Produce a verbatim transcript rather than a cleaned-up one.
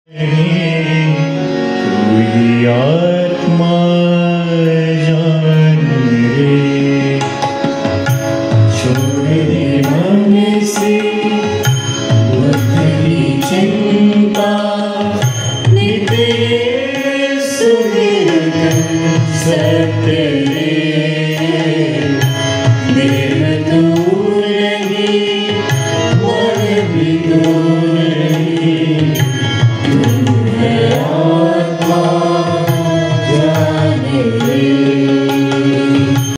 कोई आत्मा जान रे छोड़ दे मन से बदली चिंता नित्य सुनिर्गम सत्य